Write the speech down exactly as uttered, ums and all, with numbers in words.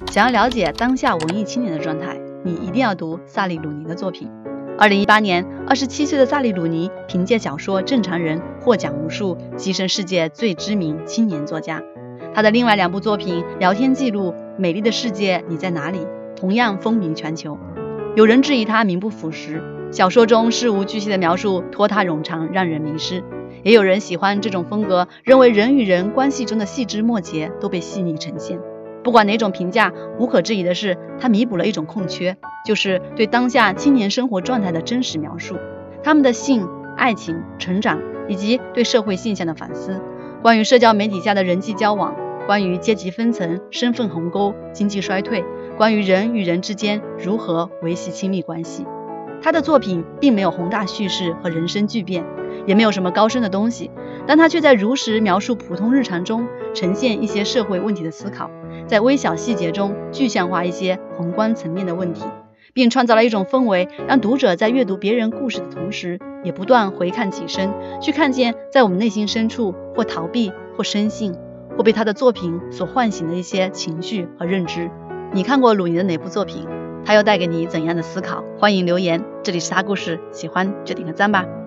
想要了解当下文艺青年的状态，你一定要读萨利鲁尼的作品。二零一八年，二十七岁的萨利鲁尼凭借小说《正常人》获奖无数，跻身世界最知名青年作家。他的另外两部作品《聊天记录》《美丽的世界你在哪里》同样风靡全球。有人质疑他名不符实，小说中事无巨细的描述拖沓冗长，让人迷失。也有人喜欢这种风格，认为人与人关系中的细枝末节都被细腻呈现。不管哪种评价，无可置疑的是，它弥补了一种空缺，就是对当下青年生活状态的真实描述，他们的性、爱情、成长，以及对社会现象的反思，关于社交媒体下的人际交往，关于阶级分层、身份鸿沟、经济衰退，关于人与人之间如何维系亲密关系。他的作品并没有宏大叙事和人生巨变，也没有什么高深的东西，但他却在如实描述普通日常中呈现一些社会问题的思考，在微小细节中具象化一些宏观层面的问题，并创造了一种氛围，让读者在阅读别人故事的同时，也不断回看己身，去看见在我们内心深处或逃避或深信或被他的作品所唤醒的一些情绪和认知。你看过鲁尼的哪部作品？他又带给你怎样的思考？欢迎留言，这里是他故事，喜欢就点个赞吧。